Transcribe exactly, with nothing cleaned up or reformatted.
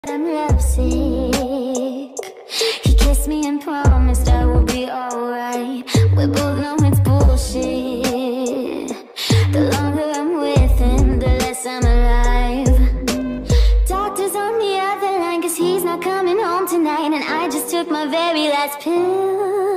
I'm lovesick. He kissed me and promised I will be alright. We both know it's bullshit. The longer I'm with him, the less I'm alive. Doctor's on the other line, cause he's not coming home tonight. And I just took my very last pill.